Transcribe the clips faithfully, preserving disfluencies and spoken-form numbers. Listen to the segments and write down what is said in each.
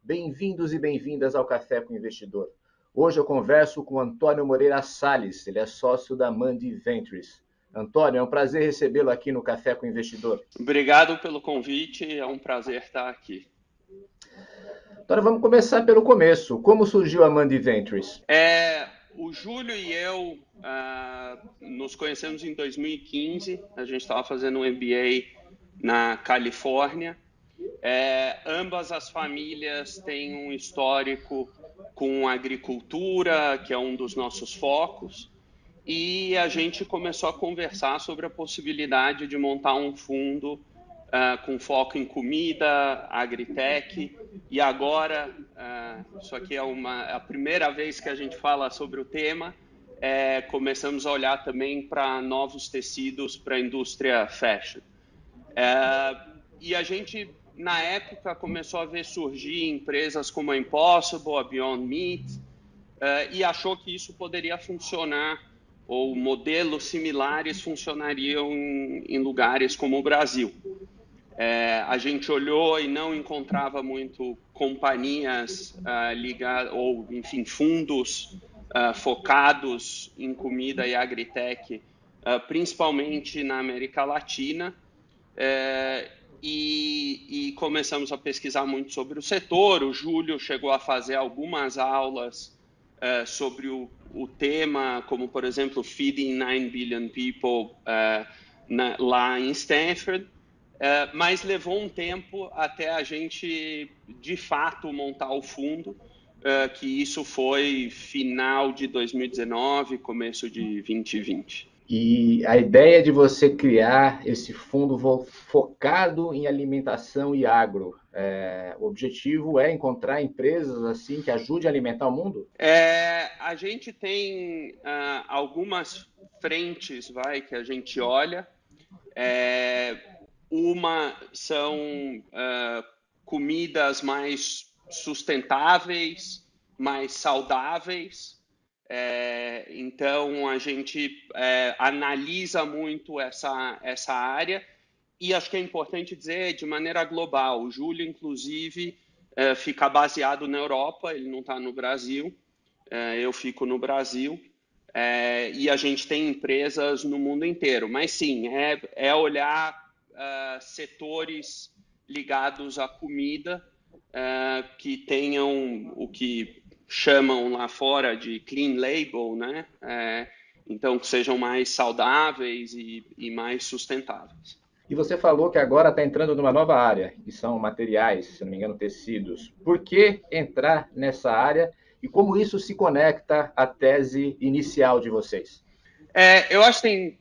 Bem-vindos e bem-vindas ao Café com o Investidor. Hoje eu converso com Antônio Moreira Salles, ele é sócio da Mandi Ventures. Antônio, é um prazer recebê-lo aqui no Café com o Investidor. Obrigado pelo convite, é um prazer estar aqui. Agora vamos começar pelo começo. Como surgiu a Mandi Ventures? É, o Júlio e eu ah, nos conhecemos em dois mil e quinze, a gente estava fazendo um M B A na Califórnia. É, ambas as famílias têm um histórico com agricultura, que é um dos nossos focos, e a gente começou a conversar sobre a possibilidade de montar um fundo uh, com foco em comida, agritech, e agora, uh, isso aqui é uma, a primeira vez que a gente fala sobre o tema, é, começamos a olhar também para novos tecidos para a indústria fashion. É, e a gente, na época, começou a ver surgir empresas como a Impossible, a Beyond Meat, uh, e achou que isso poderia funcionar, ou modelos similares funcionariam em, em lugares como o Brasil. É, a gente olhou e não encontrava muito companhias uh, ligadas, ou, enfim, fundos uh, focados em comida e agritech, uh, principalmente na América Latina. É, e, e começamos a pesquisar muito sobre o setor. O Júlio chegou a fazer algumas aulas uh, sobre o, o tema, como, por exemplo, Feeding nine billion People uh, na, lá em Stanford, uh, mas levou um tempo até a gente, de fato, montar o fundo, uh, que isso foi final de dois mil e dezenove, começo de vinte e vinte. E a ideia de você criar esse fundo focado em alimentação e agro, é, o objetivo é encontrar empresas assim que ajudem a alimentar o mundo? É, a gente tem uh, algumas frentes, vai, que a gente olha. É, uma são uh, comidas mais sustentáveis, mais saudáveis. É, então a gente é, analisa muito essa, essa área e acho que é importante dizer de maneira global. O Júlio, inclusive, é, fica baseado na Europa, ele não está no Brasil. É, eu fico no Brasil. É, e a gente tem empresas no mundo inteiro. Mas sim, é, é olhar uh, setores ligados à comida uh, que tenham o que chamam lá fora de clean label, né? É, então, que sejam mais saudáveis e, e mais sustentáveis. E você falou que agora está entrando numa nova área, que são materiais, se não me engano, tecidos. Por que entrar nessa área e como isso se conecta à tese inicial de vocês? É, eu acho que tem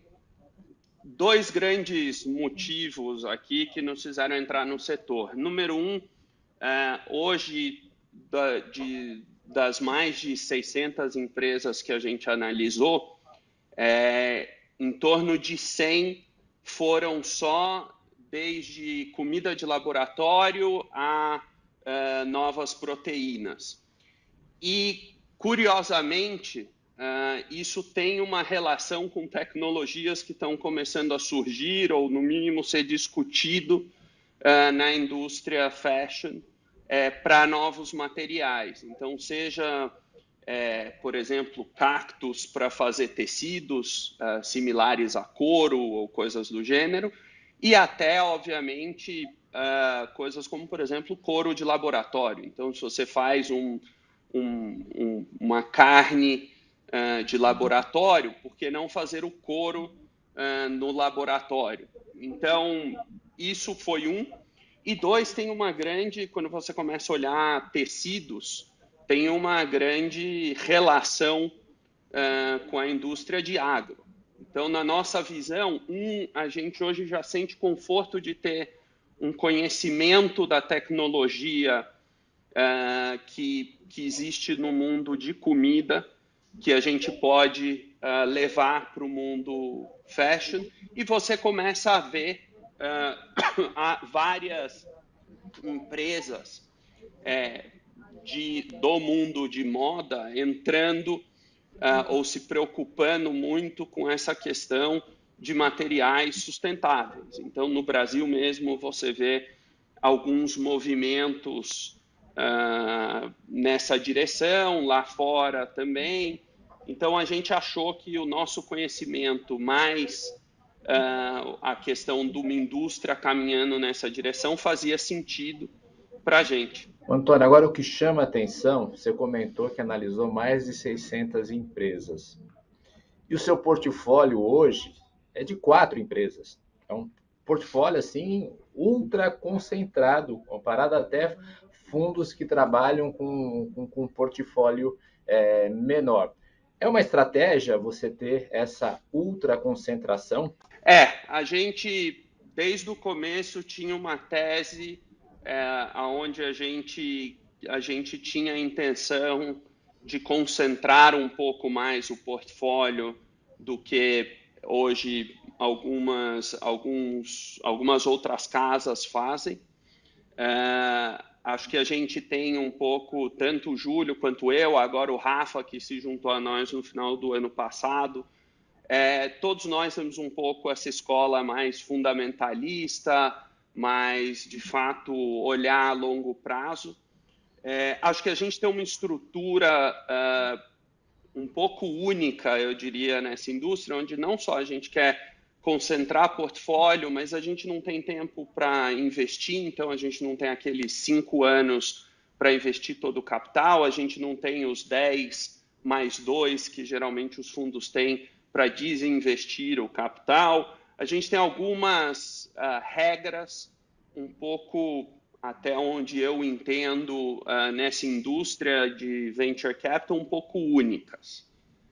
dois grandes motivos aqui que nos fizeram entrar no setor. Número um, é, hoje, da, de, das mais de seiscentas empresas que a gente analisou, é, em torno de cem foram só desde comida de laboratório a uh, novas proteínas. E, curiosamente, uh, isso tem uma relação com tecnologias que estão começando a surgir, ou no mínimo ser discutido uh, na indústria fashion é, para novos materiais. Então, seja, é, por exemplo, cactos para fazer tecidos uh, similares a couro ou coisas do gênero, e até, obviamente, uh, coisas como, por exemplo, couro de laboratório. Então, se você faz um, um, um, uma carne uh, de laboratório, por que não fazer o couro uh, no laboratório? Então, isso foi um. E dois, tem uma grande, quando você começa a olhar tecidos, tem uma grande relação uh, com a indústria de agro. Então, na nossa visão, um, a gente hoje já sente conforto de ter um conhecimento da tecnologia uh, que, que existe no mundo de comida, que a gente pode uh, levar para o mundo fashion, e você começa a ver uh, há várias empresas é, de, do mundo de moda entrando uh, ou se preocupando muito com essa questão de materiais sustentáveis. Então, no Brasil mesmo, você vê alguns movimentos uh, nessa direção, lá fora também. Então, a gente achou que o nosso conhecimento, mais uh, a questão de uma indústria caminhando nessa direção, fazia sentido para a gente. Antônio, agora o que chama a atenção, você comentou que analisou mais de seiscentas empresas. E o seu portfólio hoje é de quatro empresas. É um portfólio assim ultra concentrado, comparado até fundos que trabalham com, com, com um portfólio é, menor. É uma estratégia você ter essa ultra concentração? É, a gente desde o começo tinha uma tese é, onde a gente, a gente tinha a intenção de concentrar um pouco mais o portfólio do que hoje algumas, alguns, algumas outras casas fazem. É, acho que a gente tem um pouco, tanto o Júlio quanto eu, agora o Rafa, que se juntou a nós no final do ano passado, é, todos nós temos um pouco essa escola mais fundamentalista, mais, de fato, olhar a longo prazo. É, acho que a gente tem uma estrutura uh, um pouco única, eu diria, nessa indústria, onde não só a gente quer concentrar portfólio, mas a gente não tem tempo para investir, então a gente não tem aqueles cinco anos para investir todo o capital, a gente não tem os dez mais dois que geralmente os fundos têm para desinvestir o capital. A gente tem algumas uh, regras um pouco até onde eu entendo uh, nessa indústria de venture capital um pouco únicas.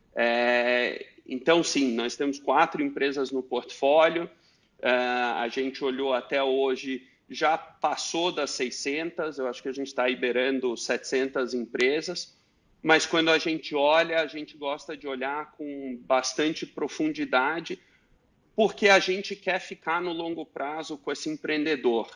É, então, sim, nós temos quatro empresas no portfólio, uh, a gente olhou até hoje, já passou das seiscentas, eu acho que a gente está liberando setecentas empresas, mas quando a gente olha, a gente gosta de olhar com bastante profundidade, porque a gente quer ficar no longo prazo com esse empreendedor.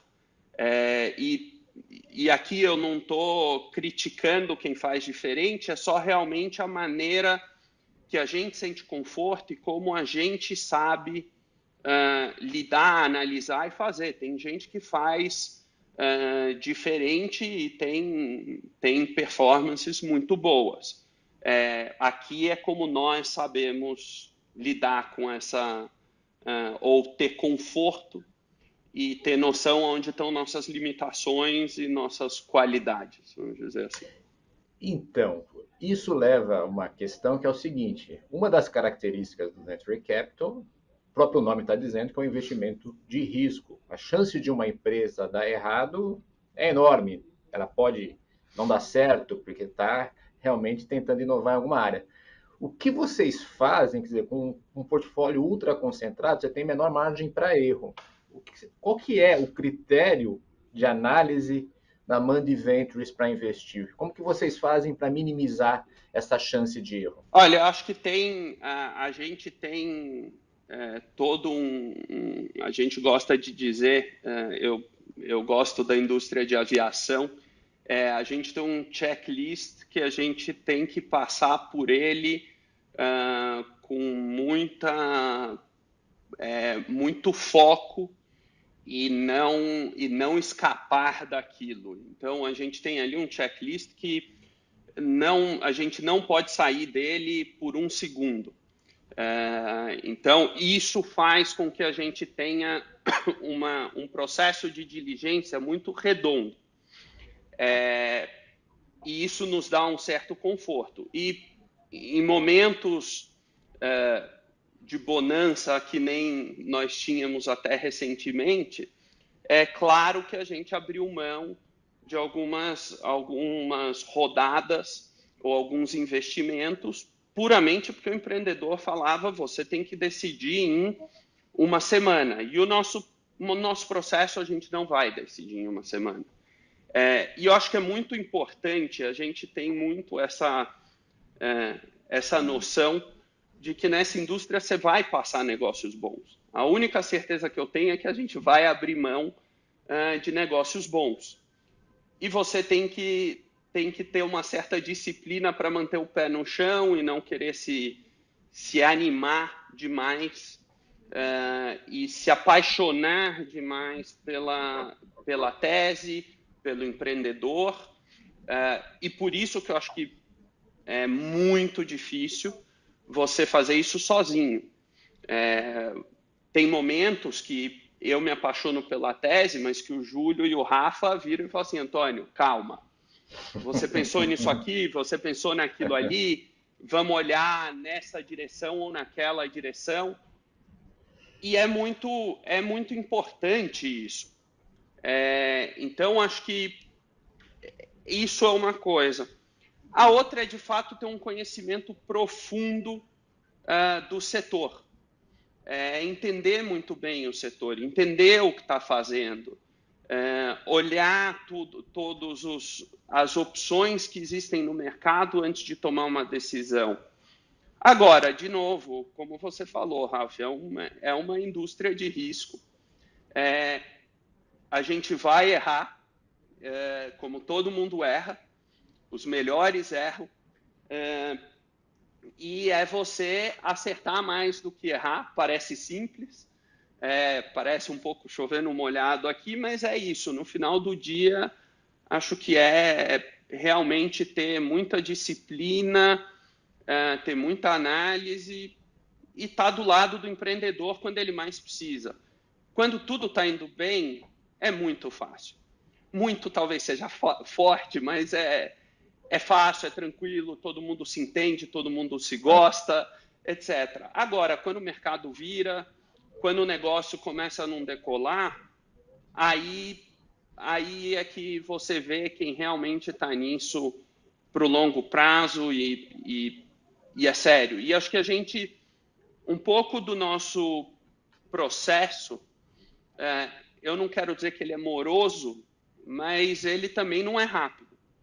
É, e, e aqui eu não estou criticando quem faz diferente, é só realmente a maneira que a gente sente conforto e como a gente sabe uh, lidar, analisar e fazer. Tem gente que faz uh, diferente e tem, tem performances muito boas. É, aqui é como nós sabemos lidar com essa, uh, ou ter conforto e ter noção onde estão nossas limitações e nossas qualidades, vamos dizer assim. Então, isso leva a uma questão que é o seguinte: uma das características do Venture Capital, o próprio nome está dizendo que é um investimento de risco. A chance de uma empresa dar errado é enorme. Ela pode não dar certo porque está realmente tentando inovar em alguma área. O que vocês fazem, quer dizer, com um portfólio ultra concentrado, você tem menor margem para erro. O que, qual que é o critério de análise da Mandi Ventures para investir? Como que vocês fazem para minimizar essa chance de erro? Olha, acho que tem, a, a gente tem é, todo um, um, a gente gosta de dizer, é, eu, eu gosto da indústria de aviação, é, a gente tem um checklist que a gente tem que passar por ele uh, com muita, é, muito foco e não, e não escapar daquilo. Então, a gente tem ali um checklist que não, a gente não pode sair dele por um segundo. É, então, isso faz com que a gente tenha uma, um processo de diligência muito redondo. É, e isso nos dá um certo conforto. E em momentos é, de bonança, que nem nós tínhamos até recentemente, é claro que a gente abriu mão de algumas, algumas rodadas ou alguns investimentos, puramente porque o empreendedor falava, você tem que decidir em uma semana. E o nosso, o nosso processo a gente não vai decidir em uma semana. É, e eu acho que é muito importante, a gente tem muito essa, é, essa noção de que nessa indústria você vai passar negócios bons. A única certeza que eu tenho é que a gente vai abrir mão uh, de negócios bons. E você tem que, tem que ter uma certa disciplina para manter o pé no chão e não querer se, se animar demais uh, e se apaixonar demais pela, pela tese, pelo empreendedor, Uh, e por isso que eu acho que é muito difícil você fazer isso sozinho. É, tem momentos que eu me apaixono pela tese, mas que o Júlio e o Rafa viram e falam assim, Antônio, calma. Você pensou nisso aqui, você pensou naquilo ali, vamos olhar nessa direção ou naquela direção. E é muito, é muito importante isso. É, então, acho que isso é uma coisa. A outra é, de fato, ter um conhecimento profundo uh, do setor. É, entender muito bem o setor, entender o que está fazendo, é, olhar tudo, todas as opções que existem no mercado antes de tomar uma decisão. Agora, de novo, como você falou, Ralf, é uma, é uma indústria de risco. É, a gente vai errar, é, como todo mundo erra, os melhores erram, é, e é você acertar mais do que errar. Parece simples, é, parece um pouco chovendo molhado aqui, mas é isso. No final do dia, acho que é realmente ter muita disciplina, é, ter muita análise e estar do lado do empreendedor quando ele mais precisa. Quando tudo está indo bem, é muito fácil. Muito talvez seja forte, mas é, é fácil, é tranquilo, todo mundo se entende, todo mundo se gosta, etcétera. Agora, quando o mercado vira, quando o negócio começa a não decolar, aí, aí é que você vê quem realmente está nisso para o longo prazo e, e, e é sério. E acho que a gente, um pouco do nosso processo, é, eu não quero dizer que ele é moroso, mas ele também não é rápido.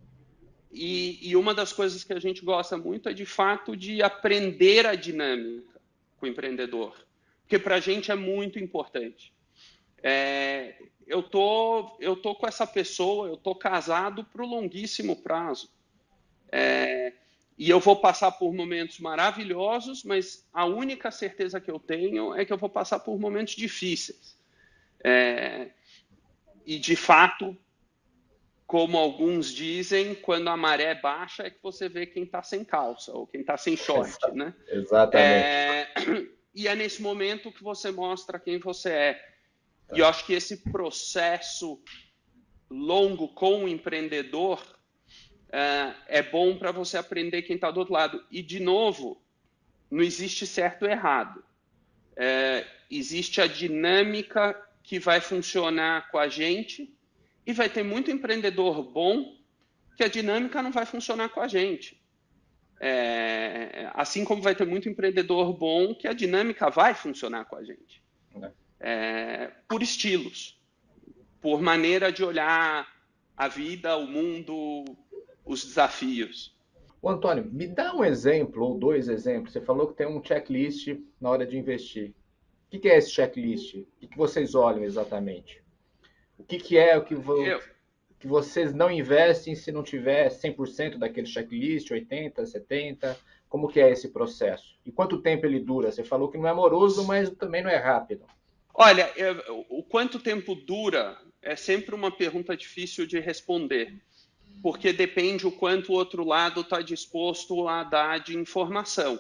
E, e uma das coisas que a gente gosta muito é, de fato, de aprender a dinâmica com o empreendedor, porque para a gente é muito importante. É, eu tô, eu tô com essa pessoa, eu tô casado para o longuíssimo prazo. É, e eu vou passar por momentos maravilhosos, mas a única certeza que eu tenho é que eu vou passar por momentos difíceis. É, e, de fato, como alguns dizem, quando a maré baixa é que você vê quem está sem calça ou quem está sem short, né? Exatamente. É, e é nesse momento que você mostra quem você é. Tá. E eu acho que esse processo longo com o empreendedor é, é bom para você aprender quem está do outro lado. E, de novo, não existe certo ou errado. É, existe a dinâmica que vai funcionar com a gente e vai ter muito empreendedor bom que a dinâmica não vai funcionar com a gente. É, assim como vai ter muito empreendedor bom que a dinâmica vai funcionar com a gente. É, por estilos, por maneira de olhar a vida, o mundo, os desafios. Ô, Antônio, me dá um exemplo ou dois exemplos. Você falou que tem um checklist na hora de investir. O que é esse checklist? O que vocês olham exatamente? O que é o que, vo... Eu... que vocês não investem se não tiver cem por cento daquele checklist, oitenta por cento, setenta por cento? Como que é esse processo? E quanto tempo ele dura? Você falou que não é moroso, mas também não é rápido. Olha, o quanto tempo dura é sempre uma pergunta difícil de responder, porque depende o quanto o outro lado está disposto a dar de informação.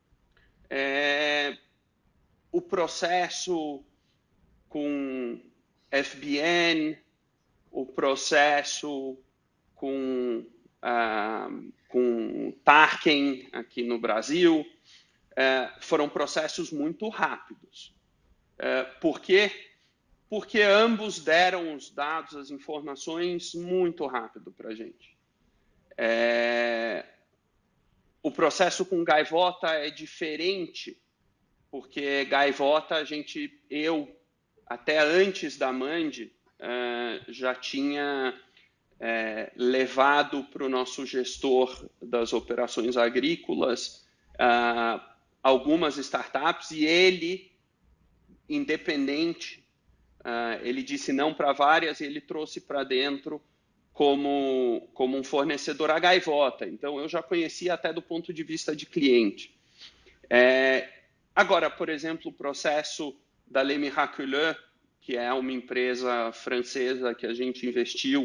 É... O processo com F B N, o processo com, ah, com Tarkin aqui no Brasil, eh, foram processos muito rápidos. Eh, por quê? Porque ambos deram os dados, as informações muito rápido para a gente. É, o processo com Gaivota é diferente, porque Gaivota, a gente, eu, até antes da Mandi, uh, já tinha uh, levado para o nosso gestor das operações agrícolas uh, algumas startups e ele, independente, uh, ele disse não para várias e ele trouxe para dentro como, como um fornecedor a Gaivota. Então, eu já conhecia até do ponto de vista de cliente. É, agora, por exemplo, o processo da Les Miraculeux, que é uma empresa francesa que a gente investiu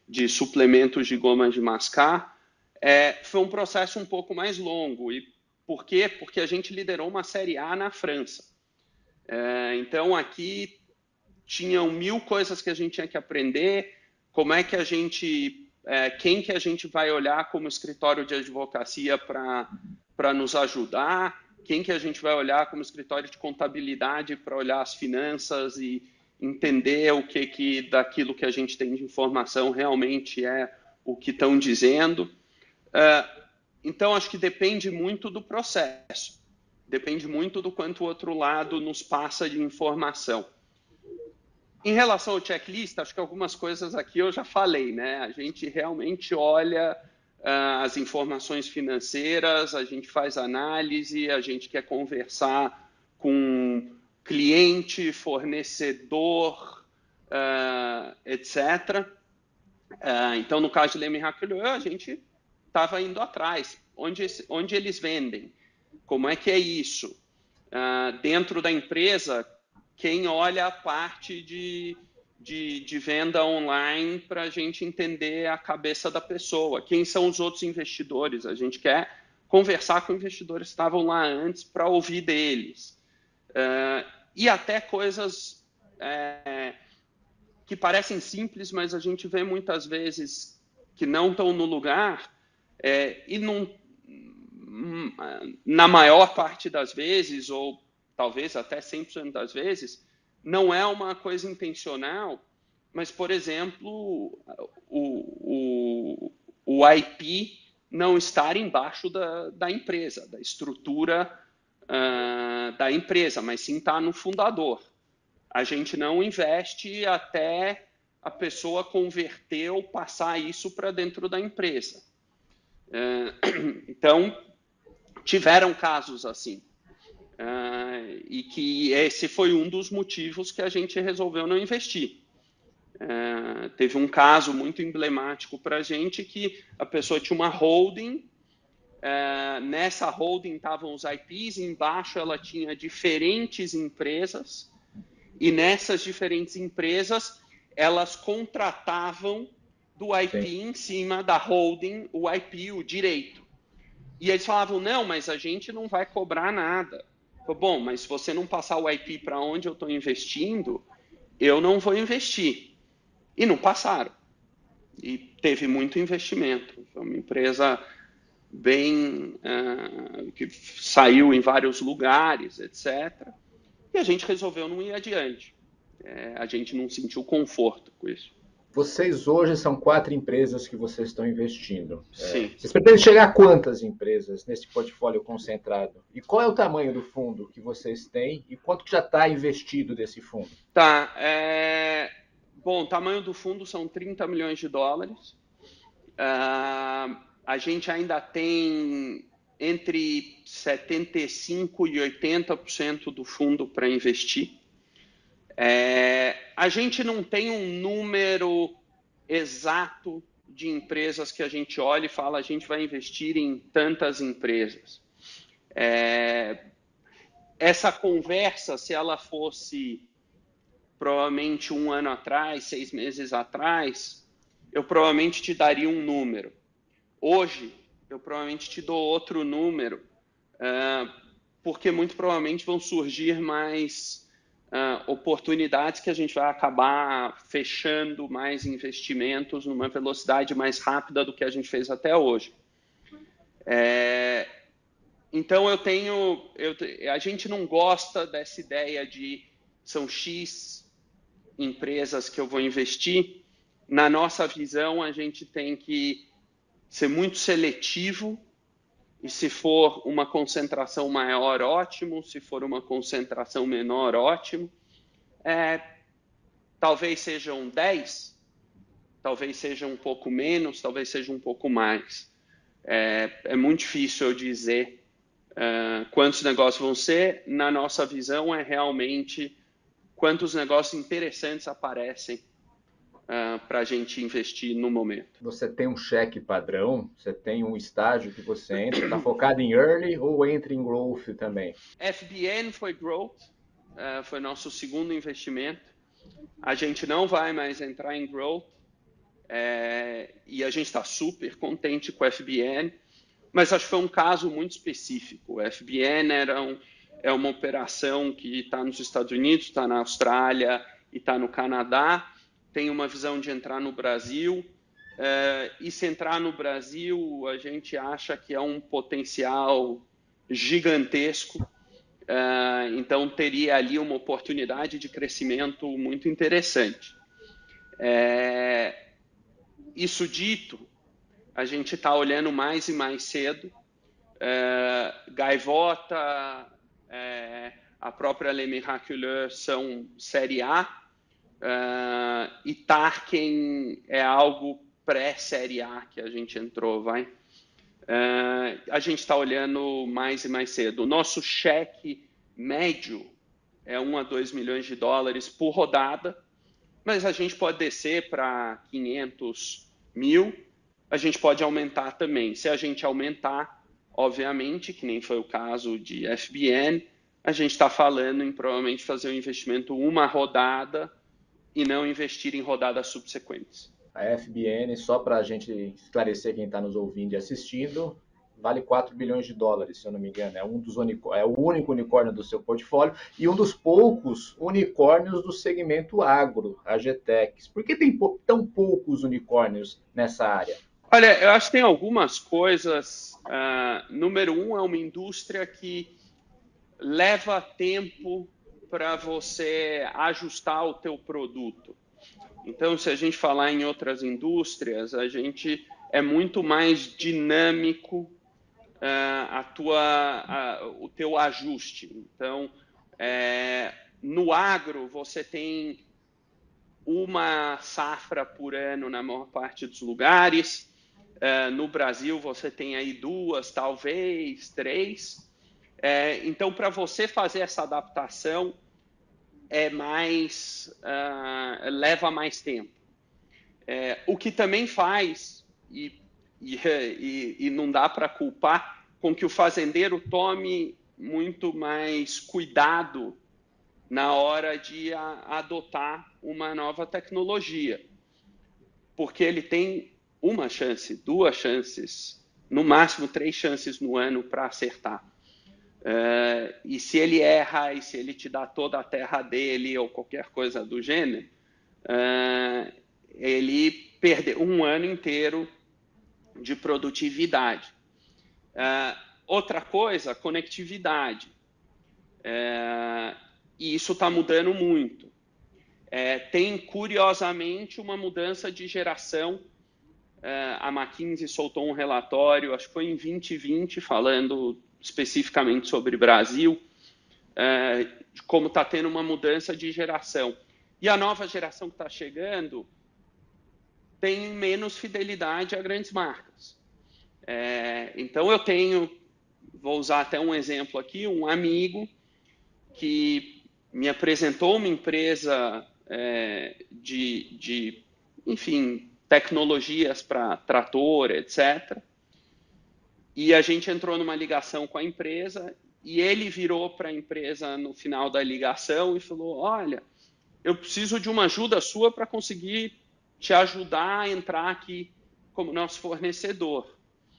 de suplementos de goma de mascar, é, foi um processo um pouco mais longo. E por quê? Porque a gente liderou uma série A na França. É, então, aqui tinham mil coisas que a gente tinha que aprender, como é que a gente, é, quem que a gente vai olhar como escritório de advocacia para nos ajudar, quem que a gente vai olhar como escritório de contabilidade para olhar as finanças e entender o que, que daquilo que a gente tem de informação realmente é o que estão dizendo. É, então, acho que depende muito do processo, depende muito do quanto o outro lado nos passa de informação. Em relação ao checklist, acho que algumas coisas aqui eu já falei, né? A gente realmente olha uh, as informações financeiras, a gente faz análise, a gente quer conversar com cliente, fornecedor, uh, etcétera. Uh, então, no caso de Lehman Hackley, a gente estava indo atrás. Onde, onde eles vendem? Como é que é isso? Uh, dentro da empresa, quem olha a parte de, de, de venda online para a gente entender a cabeça da pessoa? Quem são os outros investidores? A gente quer conversar com investidores que estavam lá antes para ouvir deles. Uh, e até coisas é, que parecem simples, mas a gente vê muitas vezes que não estão no lugar é, e não, na maior parte das vezes, ou talvez até cem por cento das vezes, não é uma coisa intencional, mas, por exemplo, o, o, o I P não estar embaixo da, da empresa, da estrutura uh, da empresa, mas sim estar no fundador. A gente não investe até a pessoa converter ou passar isso para dentro da empresa. Uh, então, tiveram casos assim. Uh, e que esse foi um dos motivos que a gente resolveu não investir. Uh, teve um caso muito emblemático para a gente que a pessoa tinha uma holding, uh, nessa holding estavam os I Ps, embaixo ela tinha diferentes empresas, e nessas diferentes empresas elas contratavam do I P Sim. em cima da holding, o I P, o direito. E eles falavam, não, mas a gente não vai cobrar nada. Bom, mas se você não passar o I P para onde eu estou investindo, eu não vou investir. E não passaram. E teve muito investimento. Foi uma empresa bem uh, que saiu em vários lugares, etcétera. E a gente resolveu não ir adiante. É, a gente não sentiu conforto com isso. Vocês hoje são quatro empresas que vocês estão investindo. Sim. É, vocês pretendem chegar a quantas empresas nesse portfólio concentrado? E qual é o tamanho do fundo que vocês têm e quanto que já está investido desse fundo? Tá. É... Bom, o tamanho do fundo são trinta milhões de dólares. Uh, a gente ainda tem entre setenta e cinco por cento e oitenta por cento do fundo para investir. É, a gente não tem um número exato de empresas que a gente olha e fala a gente vai investir em tantas empresas. É, essa conversa, se ela fosse provavelmente um ano atrás, seis meses atrás, eu provavelmente te daria um número. Hoje, eu provavelmente te dou outro número, uh, porque muito provavelmente vão surgir mais Uh, oportunidades que a gente vai acabar fechando mais investimentos numa velocidade mais rápida do que a gente fez até hoje. É, então, eu tenho... Eu, a gente não gosta dessa ideia de são X empresas que eu vou investir. Na nossa visão, a gente tem que ser muito seletivo e se for uma concentração maior, ótimo. Se for uma concentração menor, ótimo. É, talvez sejam dez, talvez seja um pouco menos, talvez seja um pouco mais. É, é muito difícil eu dizer uh, quantos negócios vão ser. Na nossa visão, é realmente quantos negócios interessantes aparecem Uh, para a gente investir no momento. Você tem um cheque padrão? Você tem um estágio que você entra? Está focado em early ou entra em growth também? F B N foi growth, uh, foi nosso segundo investimento. A gente não vai mais entrar em growth. é, e a gente está super contente com o F B N, mas acho que foi um caso muito específico. O F B N era um, é uma operação que está nos Estados Unidos, está na Austrália e está no Canadá, tem uma visão de entrar no Brasil, é, e se entrar no Brasil, a gente acha que é um potencial gigantesco, é, então teria ali uma oportunidade de crescimento muito interessante. É, isso dito, a gente está olhando mais e mais cedo. É, Gaivota, é, a própria Le Miraculeux são série A, é, e Tarkin é algo pré-série A que a gente entrou, vai. É, a gente está olhando mais e mais cedo. O nosso cheque médio é um a dois milhões de dólares por rodada, mas a gente pode descer para quinhentos mil, a gente pode aumentar também. Se a gente aumentar, obviamente, que nem foi o caso de F B N, a gente está falando em provavelmente fazer um investimento uma rodada e não investir em rodadas subsequentes. A F B N, só para a gente esclarecer quem está nos ouvindo e assistindo, vale quatro bilhões de dólares, se eu não me engano. É, um dos é o único unicórnio do seu portfólio e um dos poucos unicórnios do segmento agro, a Getex. Por que tem tão poucos unicórnios nessa área? Olha, eu acho que tem algumas coisas. Uh, número um, é uma indústria que leva tempo para você ajustar o teu produto. Então, se a gente falar em outras indústrias, a gente é muito mais dinâmico uh, a tua, uh, o teu ajuste. Então, é, no agro, você tem uma safra por ano na maior parte dos lugares. Uh, no Brasil, você tem aí duas, talvez três. É, então, para você fazer essa adaptação, é mais, uh, leva mais tempo. É, o que também faz, e, e, e, e não dá para culpar, com que o fazendeiro tome muito mais cuidado na hora de a, adotar uma nova tecnologia. Porque ele tem uma chance, duas chances, no máximo três chances no ano para acertar. Uh, e se ele erra, e se ele te dá toda a terra dele ou qualquer coisa do gênero, uh, ele perdeu um ano inteiro de produtividade. Uh, outra coisa, conectividade. Uh, e isso está mudando muito. Uh, tem, curiosamente, uma mudança de geração. Uh, a McKinsey soltou um relatório, acho que foi em vinte e vinte, falando especificamente sobre Brasil, uh, de como está tendo uma mudança de geração. E a nova geração que está chegando tem menos fidelidade a grandes marcas. Uh, então, eu tenho, vou usar até um exemplo aqui, um amigo que me apresentou uma empresa uh, de, de, enfim, tecnologias para trator, etcétera. E a gente entrou numa ligação com a empresa e ele virou para a empresa no final da ligação e falou: olha, eu preciso de uma ajuda sua para conseguir te ajudar a entrar aqui como nosso fornecedor.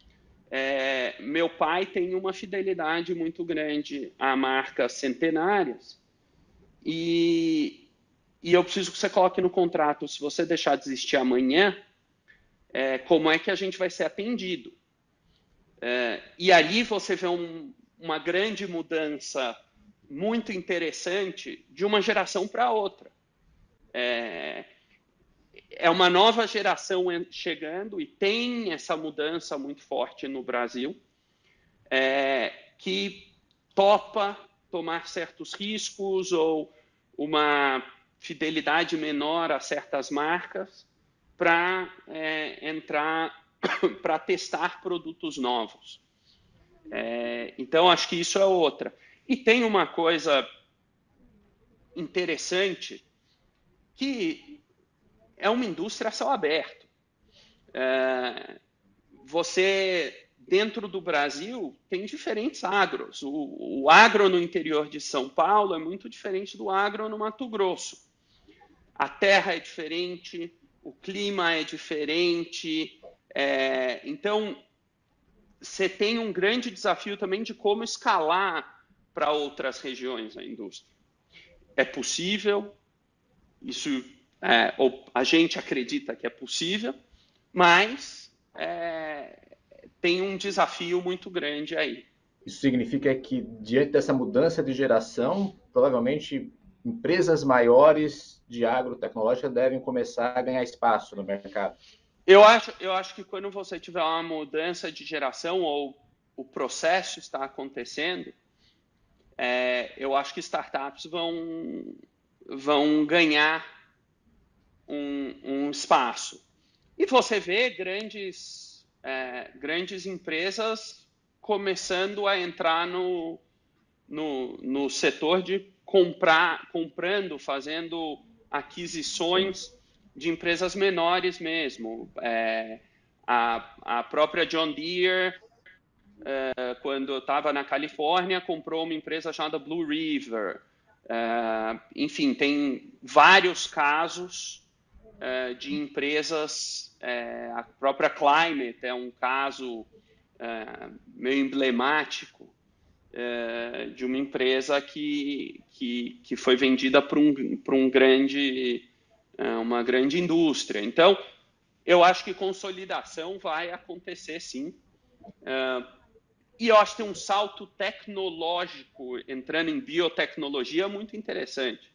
É, meu pai tem uma fidelidade muito grande a marcas centenárias e, e eu preciso que você coloque no contrato, se você deixar de existir amanhã, é, como é que a gente vai ser atendido. É, e ali você vê um, uma grande mudança muito interessante de uma geração para outra. É, é uma nova geração chegando e tem essa mudança muito forte no Brasil, é, que topa tomar certos riscos ou uma fidelidade menor a certas marcas para é, entrar, para testar produtos novos. É, então, acho que isso é outra. E tem uma coisa interessante, que é uma indústria a céu aberto. É, você, dentro do Brasil, tem diferentes agros. O, o agro no interior de São Paulo é muito diferente do agro no Mato Grosso. A terra é diferente, o clima é diferente. É, então, você tem um grande desafio também de como escalar para outras regiões da indústria. É possível, isso é, a gente acredita que é possível, mas é, tem um desafio muito grande aí. Isso significa que, diante dessa mudança de geração, provavelmente empresas maiores de agrotecnológica devem começar a ganhar espaço no mercado. Eu acho, eu acho que quando você tiver uma mudança de geração ou o processo está acontecendo, é, eu acho que startups vão, vão ganhar um, um espaço. E você vê grandes, é, grandes empresas começando a entrar no, no, no setor de comprar, comprando, fazendo aquisições Sim. de empresas menores mesmo. É, a, a própria John Deere, é, quando eu estava na Califórnia, comprou uma empresa chamada Blue River. É, enfim, tem vários casos é, de empresas, é, a própria Climate é um caso é, meio emblemático, é, de uma empresa que, que, que foi vendida para um, para um grande, é, uma grande indústria. Então, eu acho que consolidação vai acontecer sim. É, e eu acho que tem um salto tecnológico entrando em biotecnologia muito interessante.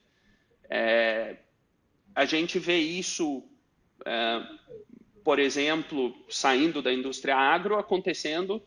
É, a gente vê isso, é, por exemplo, saindo da indústria agro, acontecendo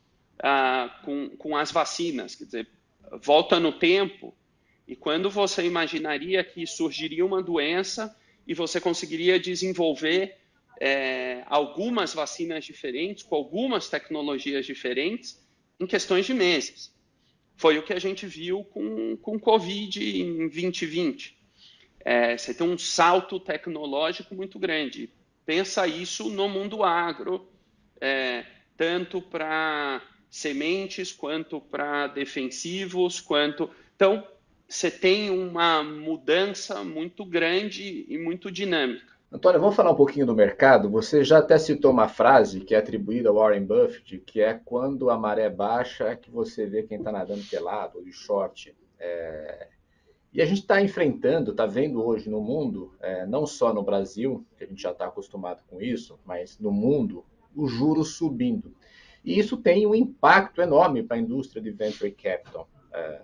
ah, com, com as vacinas. Quer dizer, volta no tempo e quando você imaginaria que surgiria uma doença e você conseguiria desenvolver é, algumas vacinas diferentes, com algumas tecnologias diferentes, em questões de meses. Foi o que a gente viu com, com Covid em vinte e vinte. É, você tem um salto tecnológico muito grande. Pensa isso no mundo agro, é, tanto para sementes, quanto para defensivos, quanto... Então, você tem uma mudança muito grande e muito dinâmica. Antônio, vamos falar um pouquinho do mercado. Você já até citou uma frase que é atribuída ao Warren Buffett, que é quando a maré baixa é que você vê quem está nadando pelado, ou de short. É... E a gente está enfrentando, está vendo hoje no mundo, é, não só no Brasil, que a gente já está acostumado com isso, mas no mundo, os juros subindo. E isso tem um impacto enorme para a indústria de venture capital. É,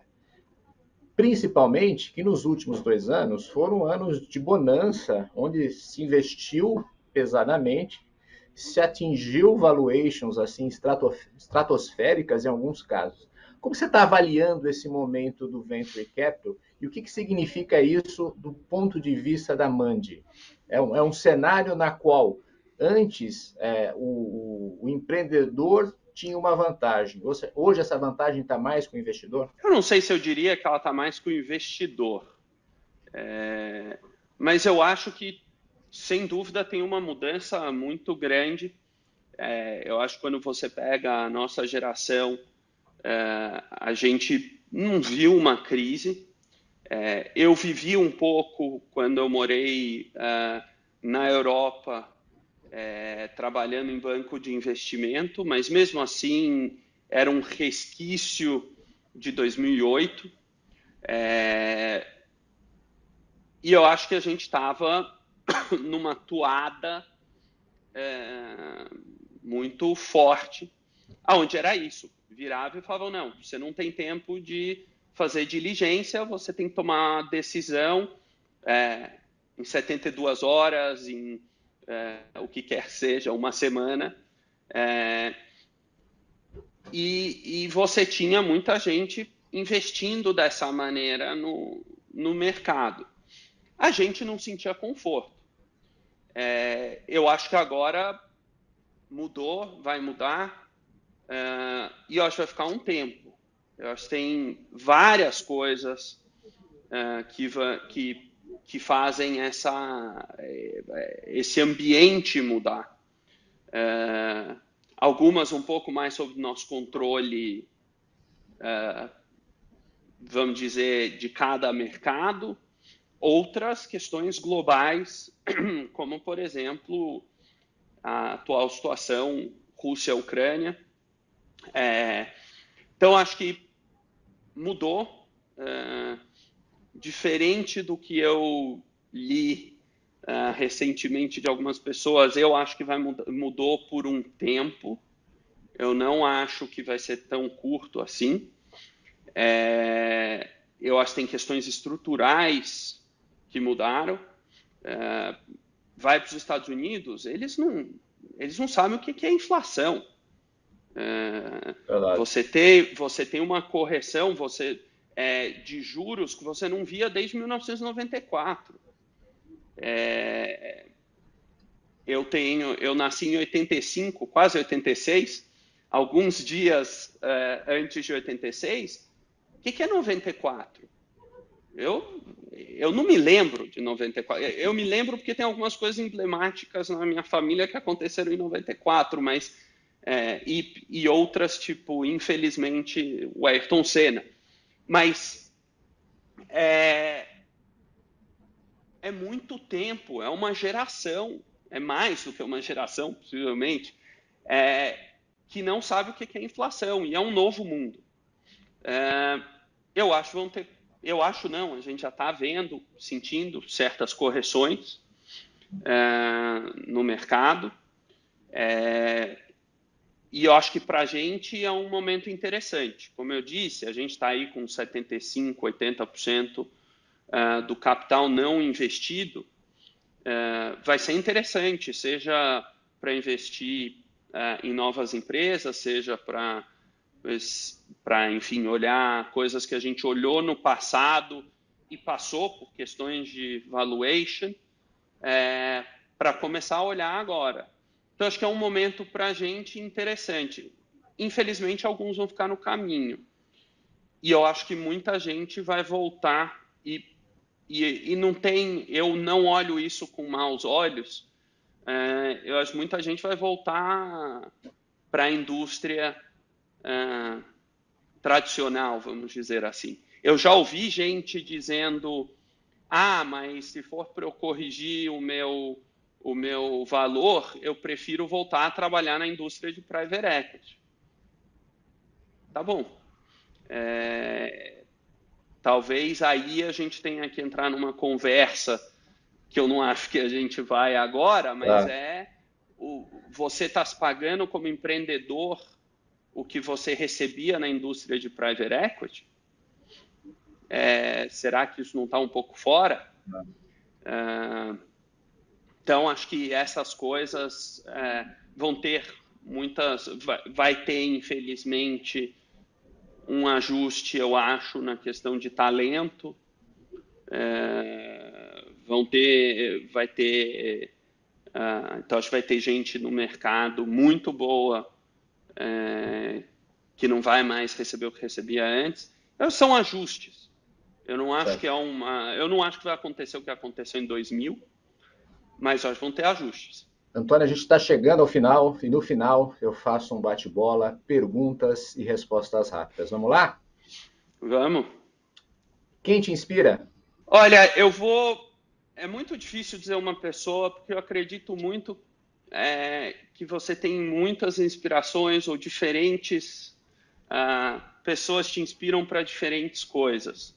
principalmente que nos últimos dois anos foram anos de bonança, onde se investiu pesadamente, se atingiu valuations assim estratosféricas em alguns casos. Como você está avaliando esse momento do venture capital e o que, que significa isso do ponto de vista da Mandi? É um, é um cenário na qual antes é, o, o, o empreendedor tinha uma vantagem. Hoje essa vantagem está mais com o investidor? Eu não sei se eu diria que ela está mais com o investidor, é, mas eu acho que, sem dúvida, tem uma mudança muito grande. É, eu acho que quando você pega a nossa geração, é, a gente não viu uma crise. É, eu vivi um pouco quando eu morei é, na Europa, é, trabalhando em banco de investimento, mas mesmo assim era um resquício de dois mil e oito. É, e eu acho que a gente estava numa toada é, muito forte, aonde era isso. Virava e falava, não, você não tem tempo de fazer diligência, você tem que tomar uma decisão é, em setenta e duas horas, em é, o que quer seja, uma semana. É, e, e você tinha muita gente investindo dessa maneira no, no mercado. A gente não sentia conforto. É, eu acho que agora mudou, vai mudar, é, e eu acho que vai ficar um tempo. Eu acho que tem várias coisas é, que, que, que fazem essa, esse ambiente mudar. É, algumas um pouco mais sob nosso controle, é, vamos dizer, de cada mercado, outras questões globais, como, por exemplo, a atual situação Rússia-Ucrânia. É, então, acho que mudou, é, diferente do que eu li é, recentemente de algumas pessoas. Eu acho que vai mud- mudou por um tempo. Eu não acho que vai ser tão curto assim. É, eu acho que tem questões estruturais que mudaram. É, vai para os Estados Unidos, eles não, eles não sabem o que é inflação. É, Verdade. você, tem, você tem uma correção você, é, de juros que você não via desde mil novecentos e noventa e quatro. É, eu, tenho, eu nasci em oitenta e cinco, quase oitenta e seis, alguns dias é, antes de oitenta e seis. O que, que é noventa e quatro? Eu, eu não me lembro de noventa e quatro. Eu me lembro porque tem algumas coisas emblemáticas na minha família que aconteceram em noventa e quatro, mas é, e, e outras, tipo, infelizmente, o Ayrton Senna. Mas é, é muito tempo, é uma geração, é mais do que uma geração, possivelmente, é, que não sabe o que é inflação, e é um novo mundo. É, eu acho que vão ter, eu acho não, a gente já está vendo, sentindo certas correções é, no mercado, é, e eu acho que para a gente é um momento interessante. Como eu disse, a gente está aí com setenta e cinco, oitenta por cento é, do capital não investido. É, vai ser interessante, seja para investir é, em novas empresas, seja para para, enfim, olhar coisas que a gente olhou no passado e passou por questões de valuation, é, para começar a olhar agora. Então, acho que é um momento para a gente interessante. Infelizmente, alguns vão ficar no caminho. E eu acho que muita gente vai voltar e, e, e não tem... Eu não olho isso com maus olhos. É, eu acho que muita gente vai voltar para a indústria é, tradicional, vamos dizer assim. Eu já ouvi gente dizendo, ah, mas se for para eu corrigir o meu, o meu valor, eu prefiro voltar a trabalhar na indústria de private equity. Tá bom. É, talvez aí a gente tenha que entrar numa conversa que eu não acho que a gente vai agora, mas Tá. é o, você está se pagando como empreendedor o que você recebia na indústria de private equity? É, será que isso não está um pouco fora? É, então, acho que essas coisas é, vão ter muitas... Vai, vai ter, infelizmente, um ajuste, eu acho, na questão de talento. É, vão ter... Vai ter... Uh, então, acho que vai ter gente no mercado muito boa é, que não vai mais receber o que recebia antes. Então, são ajustes. Eu não acho Certo. que é uma, eu não acho que vai acontecer o que aconteceu em dois mil, mas acho que vão ter ajustes. Antônio, a gente está chegando ao final e no final eu faço um bate-bola, perguntas e respostas rápidas. Vamos lá? Vamos? Quem te inspira? Olha, eu vou. É muito difícil dizer uma pessoa, porque eu acredito muito é, que você tem muitas inspirações ou diferentes ah, pessoas te inspiram para diferentes coisas.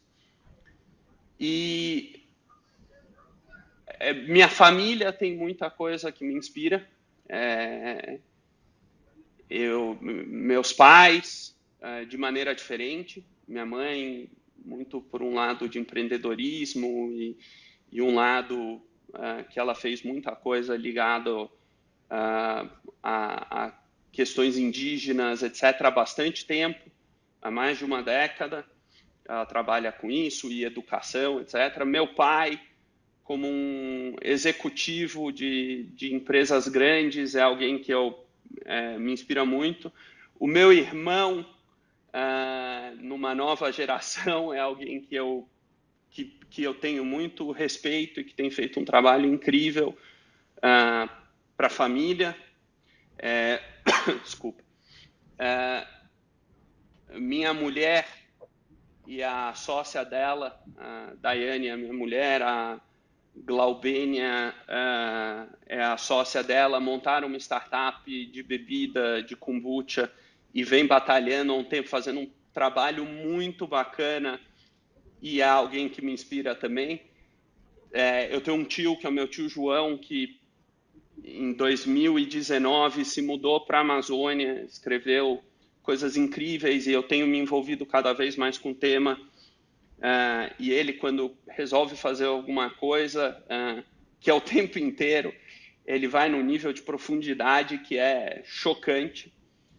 E é, minha família tem muita coisa que me inspira. É, eu, meus pais, é, de maneira diferente. Minha mãe, muito por um lado de empreendedorismo e, e um lado é, que ela fez muita coisa ligado a, a, a questões indígenas, etcétera, há bastante tempo, há mais de uma década. Ela trabalha com isso e educação, etcétera. Meu pai, como um executivo de, de empresas grandes, é alguém que eu é, me inspira muito. O meu irmão, ah, numa nova geração, é alguém que eu, que, que eu tenho muito respeito e que tem feito um trabalho incrível ah, para a família. É, desculpa. É, minha mulher e a sócia dela, a Daiane, a minha mulher, a Glaubênia uh, é a sócia dela, montaram uma startup de bebida, de kombucha, e vem batalhando há um tempo, fazendo um trabalho muito bacana, e é alguém que me inspira também. É, eu tenho um tio, que é o meu tio João, que em dois mil e dezenove se mudou para a Amazônia, escreveu coisas incríveis, e eu tenho me envolvido cada vez mais com o tema. Uh, e ele, quando resolve fazer alguma coisa, uh, que é o tempo inteiro, ele vai num nível de profundidade que é chocante.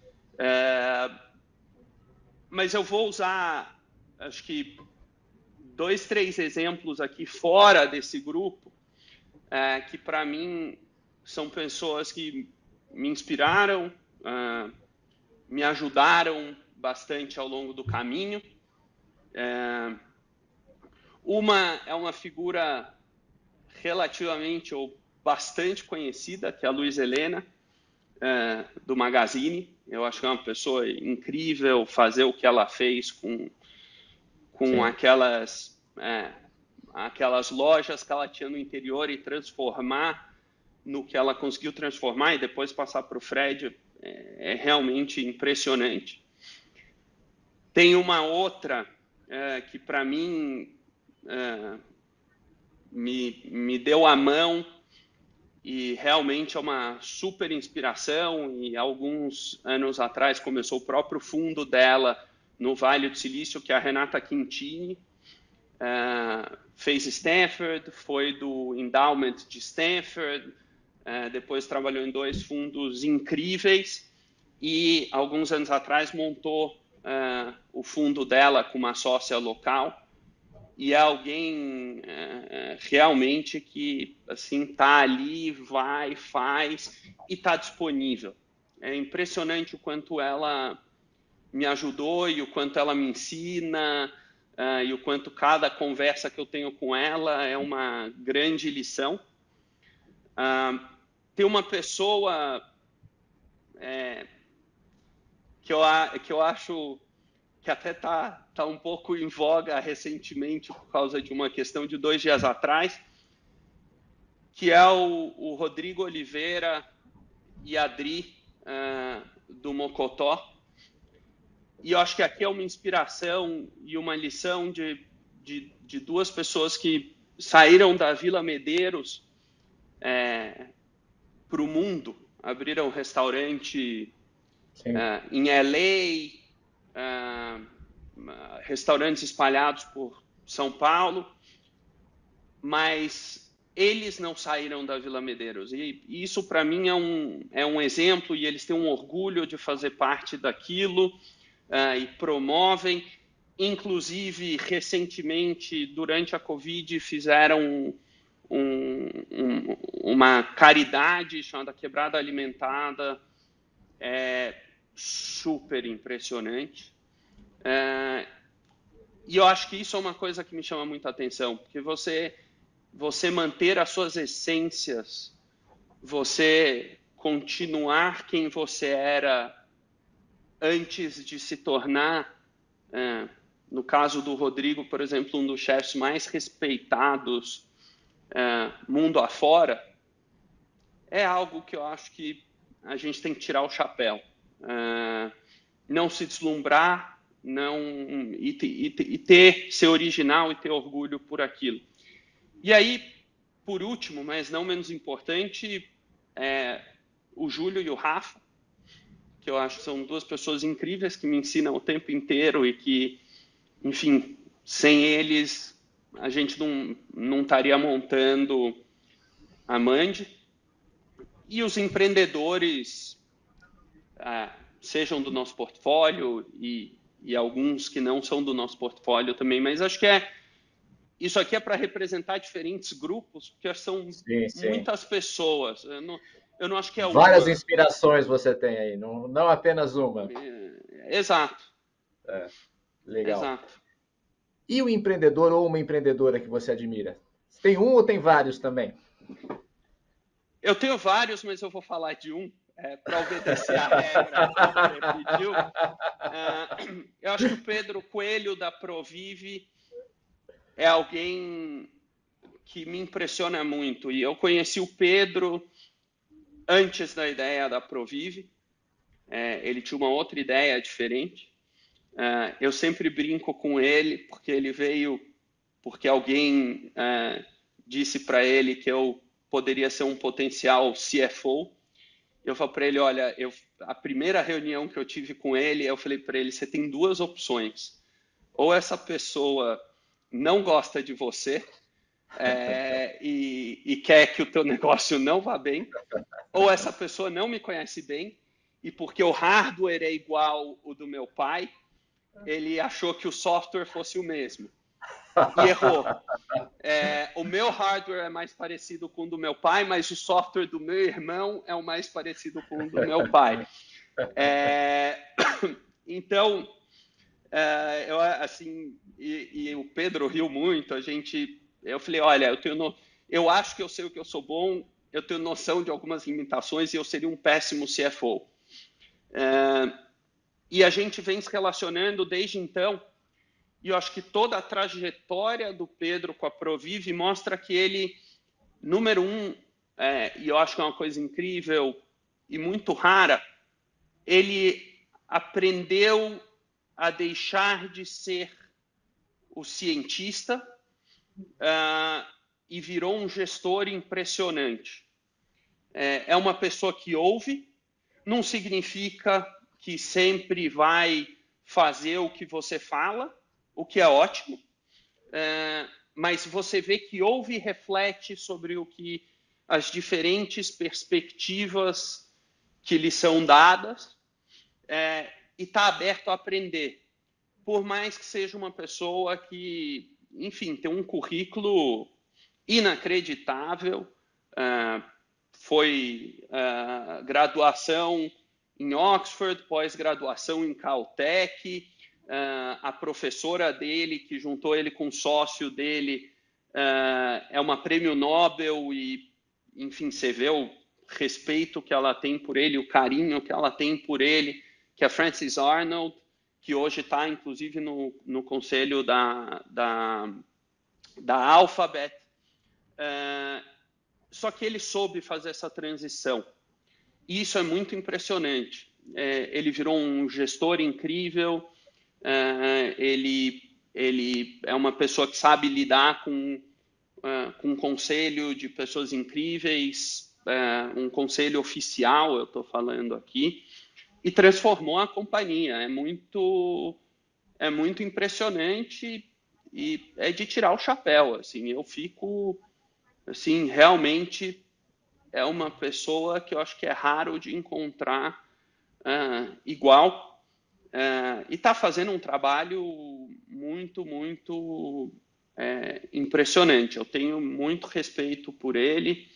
Uh, mas eu vou usar, acho que, dois, três exemplos aqui fora desse grupo, uh, que para mim são pessoas que me inspiraram, uh, me ajudaram bastante ao longo do caminho. Uh, Uma é uma figura relativamente ou bastante conhecida, que é a Luiz Helena, é, do Magazine. Eu acho que é uma pessoa incrível fazer o que ela fez com, com aquelas, é, aquelas lojas que ela tinha no interior e transformar no que ela conseguiu transformar e depois passar para o Fred. É, é realmente impressionante. Tem uma outra é, que, para mim, é, me, me deu a mão e realmente é uma super inspiração, e alguns anos atrás começou o próprio fundo dela no Vale do Silício, que é a Renata Quintini. Uh, fez Stanford, foi do Endowment de Stanford, uh, depois trabalhou em dois fundos incríveis e alguns anos atrás montou uh, o fundo dela com uma sócia local. E é alguém é, realmente que assim tá ali, vai, faz e está disponível. É impressionante o quanto ela me ajudou e o quanto ela me ensina uh, e o quanto cada conversa que eu tenho com ela é uma grande lição. Uh, tem uma pessoa é, que, eu, que eu acho que até está tá um pouco em voga recentemente por causa de uma questão de dois dias atrás, que é o, o Rodrigo Oliveira e a Adri uh, do Mocotó. E eu acho que aqui é uma inspiração e uma lição de, de, de duas pessoas que saíram da Vila Medeiros é, para o mundo, abriram um restaurante uh, em L A, uh, restaurantes espalhados por São Paulo, mas eles não saíram da Vila Medeiros. E isso, para mim, é um, é um exemplo, e eles têm um orgulho de fazer parte daquilo uh, e promovem. Inclusive, recentemente, durante a Covid, fizeram um, um, uma caridade chamada Quebrada Alimentada, é super impressionante. É, e eu acho que isso é uma coisa que me chama muita atenção, porque você, você manter as suas essências, você continuar quem você era antes de se tornar, é, no caso do Rodrigo, por exemplo, um dos chefes mais respeitados é, mundo afora, é algo que eu acho que a gente tem que tirar o chapéu. É, não se deslumbrar, não, e, e, e ter, ser original e ter orgulho por aquilo. E aí, por último, mas não menos importante, é, o Júlio e o Rafa, que eu acho que são duas pessoas incríveis que me ensinam o tempo inteiro e que, enfim, sem eles a gente não, não estaria montando a Mandi. E os empreendedores, ah, sejam do nosso portfólio e, e alguns que não são do nosso portfólio também, mas acho que é isso aqui é para representar diferentes grupos, porque são sim, sim. muitas pessoas. Eu não, eu não acho que é Várias uma. inspirações você tem aí, não, não apenas uma. É, exato. É, legal. Exato. E o empreendedor ou uma empreendedora que você admira? Tem um ou tem vários também? Eu tenho vários, mas eu vou falar de um. é, para obedecer a regra que você pediu. Uh, eu acho que o Pedro Coelho, da Provive, é alguém que me impressiona muito. E eu conheci o Pedro antes da ideia da Provive. É, ele tinha uma outra ideia diferente. Uh, eu sempre brinco com ele, porque ele veio porque alguém uh, disse para ele que eu poderia ser um potencial C F O. Eu falo para ele, olha, eu, a primeira reunião que eu tive com ele, eu falei para ele, você tem duas opções. Ou essa pessoa não gosta de você é, e, e quer que o teu negócio não vá bem, ou essa pessoa não me conhece bem e porque o hardware é igual o do meu pai, ele achou que o software fosse o mesmo. E errou. É, o meu hardware é mais parecido com o do meu pai, mas o software do meu irmão é o mais parecido com o do meu pai. É, então, é, eu, assim, e, e o Pedro riu muito. A gente, eu falei, olha, eu tenho, no, eu acho que eu sei o que eu sou bom, eu tenho noção de algumas limitações e eu seria um péssimo C F O. É, e a gente vem se relacionando desde então. E eu acho que toda a trajetória do Pedro com a Provive mostra que ele, número um, é, e eu acho que é uma coisa incrível e muito rara, ele aprendeu a deixar de ser o cientista uh, e virou um gestor impressionante. É, é uma pessoa que ouve, não significa que sempre vai fazer o que você fala, o que é ótimo, é, mas você vê que ouve e reflete sobre o que as diferentes perspectivas que lhe são dadas é, e está aberto a aprender, por mais que seja uma pessoa que, enfim, tem um currículo inacreditável, é, foi é, graduação em Oxford, pós-graduação em Caltech. Uh, a professora dele, que juntou ele com o sócio dele, uh, é uma prêmio Nobel e, enfim, você vê o respeito que ela tem por ele, o carinho que ela tem por ele, que é a Frances Arnold, que hoje está, inclusive, no, no conselho da, da, da Alphabet. Uh, só que ele soube fazer essa transição. E isso é muito impressionante. É, ele virou um gestor incrível. Uh, ele, ele é uma pessoa que sabe lidar com, uh, com um conselho de pessoas incríveis, uh, um conselho oficial, eu estou falando aqui, e transformou a companhia. É muito, é muito impressionante e é de tirar o chapéu. Assim, eu fico, assim, realmente é uma pessoa que eu acho que é raro de encontrar uh, igual. Uh, e está fazendo um trabalho muito, muito é, impressionante. Eu tenho muito respeito por ele.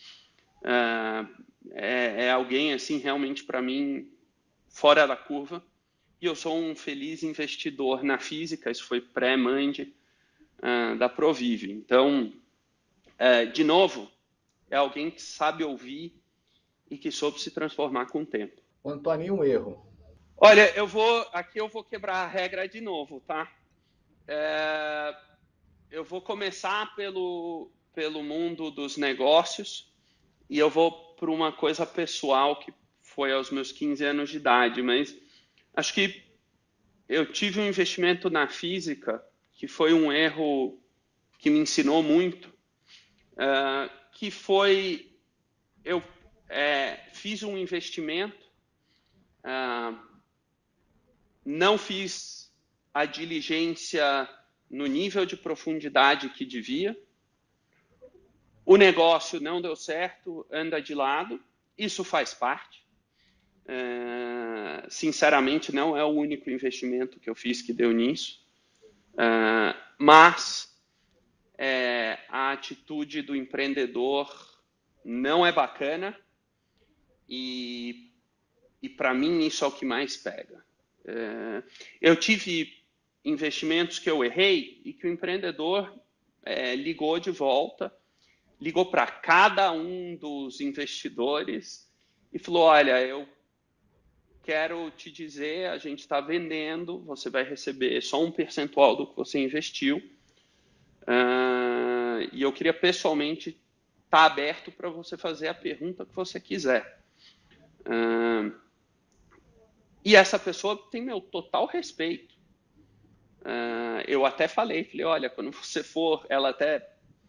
Uh, é, é alguém, assim, realmente, para mim, fora da curva. E eu sou um feliz investidor na física. Isso foi pré-Mande uh, da Provive. Então, uh, de novo, é alguém que sabe ouvir e que soube se transformar com o tempo. O Antônio, um erro. Olha, eu vou, aqui eu vou quebrar a regra de novo, tá? É, eu vou começar pelo, pelo mundo dos negócios e eu vou para uma coisa pessoal que foi aos meus quinze anos de idade, mas acho que eu tive um investimento na física que foi um erro que me ensinou muito, é, que foi, eu é, fiz um investimento, é, não fiz a diligência no nível de profundidade que devia. O negócio não deu certo, anda de lado. Isso faz parte. É, sinceramente, não é o único investimento que eu fiz que deu nisso. É, mas é, a atitude do empreendedor não é bacana e, e para mim, isso é o que mais pega. É, eu tive investimentos que eu errei e que o empreendedor é, ligou de volta, ligou para cada um dos investidores e falou, olha, eu quero te dizer, a gente está vendendo, você vai receber só um percentual do que você investiu, uh, e eu queria pessoalmente estar tá aberto para você fazer a pergunta que você quiser. Uh, e essa pessoa tem meu total respeito. Uh, eu até falei, falei, olha, quando você for, ela até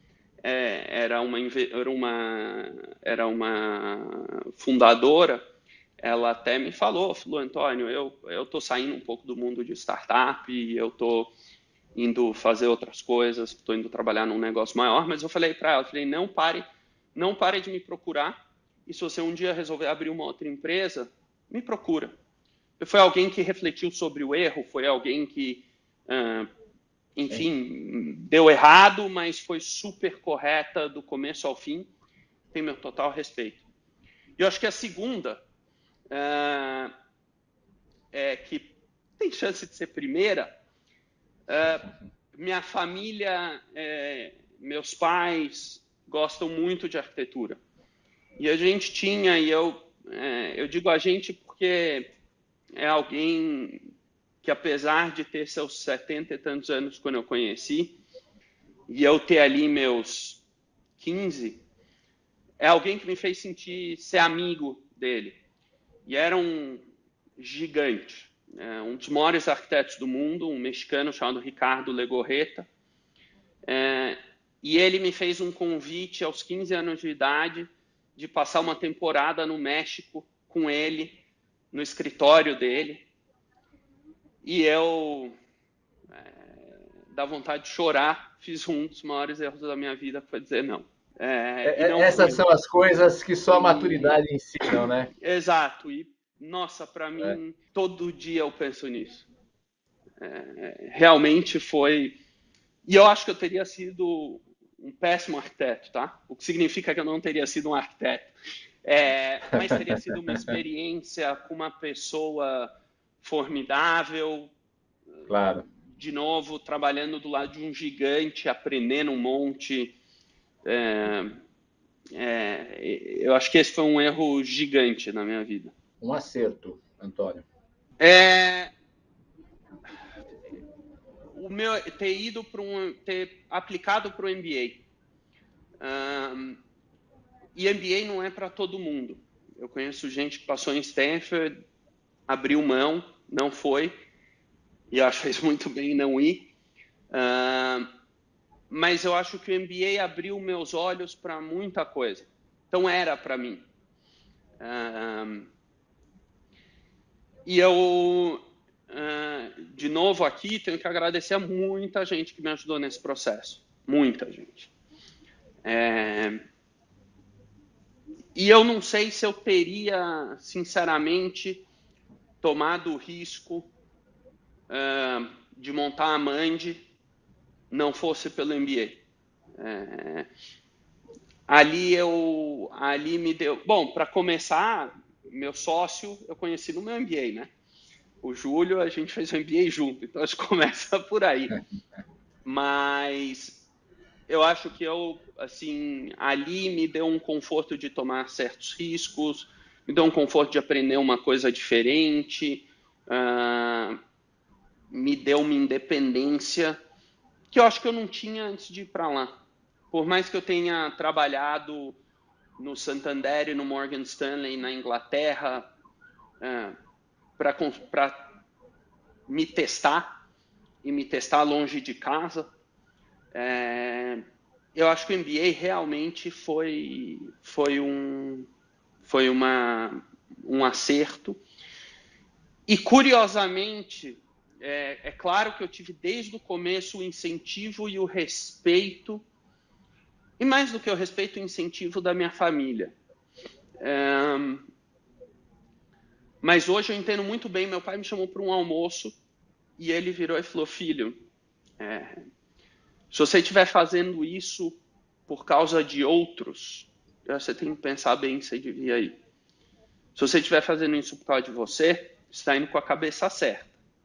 é, era, uma, era, uma, era uma fundadora, ela até me falou, falou, Antônio, eu eu estou saindo um pouco do mundo de startup, e eu estou indo fazer outras coisas, estou indo trabalhar num negócio maior, mas eu falei para ela, falei, não pare, não pare de me procurar, e se você um dia resolver abrir uma outra empresa, me procura. Foi alguém que refletiu sobre o erro, foi alguém que, uh, enfim, deu errado, mas foi super correta do começo ao fim, tem meu total respeito. E eu acho que a segunda, Uh, é, que tem chance de ser primeira, uh, minha família, é, meus pais gostam muito de arquitetura. E a gente tinha, e eu, é, eu digo a gente porque é alguém que, apesar de ter seus setenta e tantos anos quando eu conheci, e eu ter ali meus quinze, é alguém que me fez sentir ser amigo dele. E era um gigante, é, um dos maiores arquitetos do mundo, um mexicano chamado Ricardo Legorreta. É, e ele me fez um convite aos quinze anos de idade de passar uma temporada no México com ele, no escritório dele. E eu, é, dá vontade de chorar, fiz um dos maiores erros da minha vida, que foi dizer não. É, e não Essas fui. são as coisas que só a E... maturidade ensina, né? Exato. E, nossa, para mim, É. todo dia eu penso nisso. É, realmente foi... E eu acho que eu teria sido um péssimo arquiteto, tá? O que significa que eu não teria sido um arquiteto. É, mas teria sido uma experiência com uma pessoa formidável, Claro. de novo, trabalhando do lado de um gigante, aprendendo um monte. É, é, eu acho que esse foi um erro gigante na minha vida. Um acerto, Antônio. É, o meu ter ido para um, ter aplicado para o M B A. Um, e M B A não é para todo mundo. Eu conheço gente que passou em Stanford, abriu mão, não foi, e acho que fez muito bem não ir. Uh, mas eu acho que o M B A abriu meus olhos para muita coisa. Então era para mim. Uh, e eu, uh, de novo aqui, tenho que agradecer a muita gente que me ajudou nesse processo. Muita gente. É... E eu não sei se eu teria, sinceramente, tomado o risco uh, de montar a Mandi não fosse pelo M B A. É... Ali eu, ali me deu... Bom, para começar, meu sócio eu conheci no meu M B A, né? O Júlio, a gente fez o M B A junto, então a gente começa por aí. Mas eu acho que eu, assim, ali me deu um conforto de tomar certos riscos, me deu um conforto de aprender uma coisa diferente, uh, me deu uma independência que eu acho que eu não tinha antes de ir para lá. Por mais que eu tenha trabalhado no Santander e no Morgan Stanley na Inglaterra uh, para me testar e me testar longe de casa, é, eu acho que o M B A realmente foi, foi, um, foi uma, um acerto. E, curiosamente, é, é claro que eu tive desde o começo o incentivo e o respeito, e mais do que o respeito, o incentivo da minha família. É, mas hoje eu entendo muito bem, meu pai me chamou para um almoço e ele virou e falou, filho, é, se você estiver fazendo isso por causa de outros, você tem que pensar bem se devia ir. Se você estiver fazendo isso por causa de você, você está indo com a cabeça certa.